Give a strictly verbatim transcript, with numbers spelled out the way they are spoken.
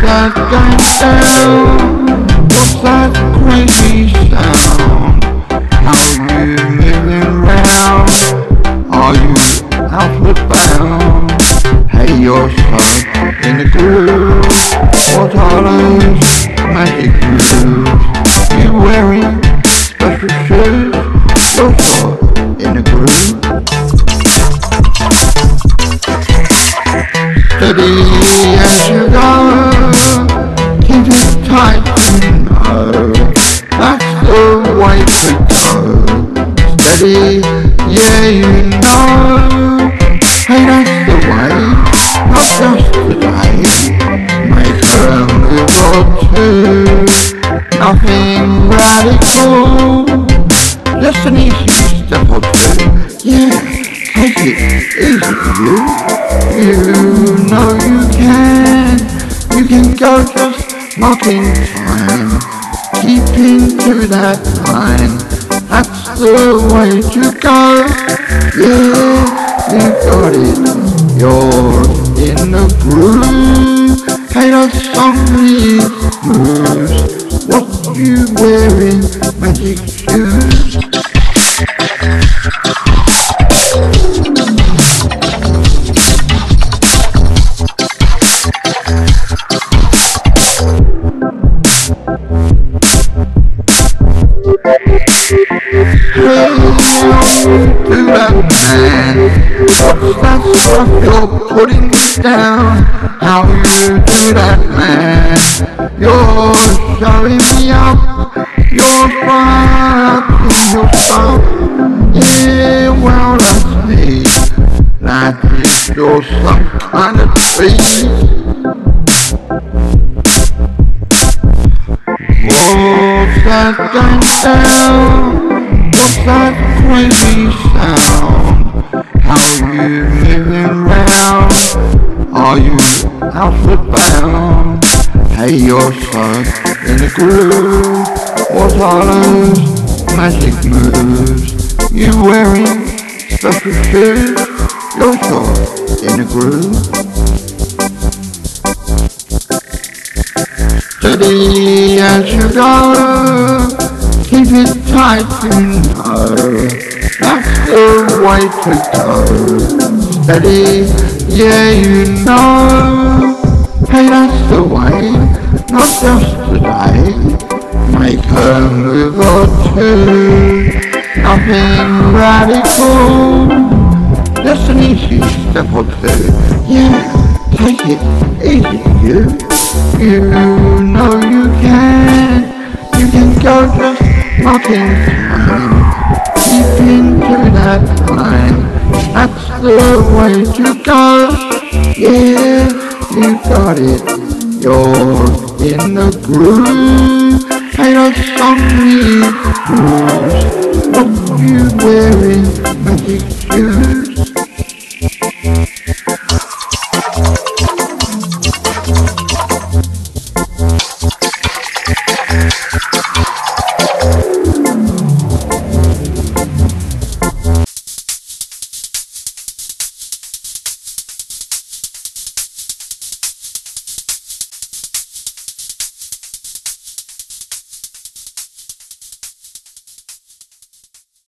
that going down? What's that crazy sound? How you moving round? Are you outward bound? Hey, you're stuck in the groove. What are those magic moves? You wearing special shoes? You're stuck in the groove. Steady as you go, keep it tight, you know, that's the way to go. Steady, yeah, you know, hey, that's the way, not just today. Make a move or two, nothing radical, just an easy step or two, yeah, take it easy, you. You know you can, you can go just marking time, keeping to that line, that's the way to go. Yeah, you got it, you're in the groove. Hey, those songly moves, what you wearing, magic shoes? Hey, do that man, what's that stuff you're putting down? How you do that man? You're showing me up, you're far up in your stuff. Yeah, well that's me, that is you're some kind of beast. What's that going down? What's that crazy sound? How you moving round? Are you outward bound? Hey, you're stuck in the groove. What are those magic moves? You wearing special shoes? You're stuck in the groove. Steady as you go, keep it tight, you know, that's the way to go. Steady, yeah, you know, hey, that's the way, not just today. Make a move or two, nothing radical, just an easy step or two. Yeah, take it easy, you. You know you can, you can go just marking time, keeping to that line, that's the way to go. Yeah, you got it, you're in the groove. Hey, those songly moves, what you wearing, magic shoes?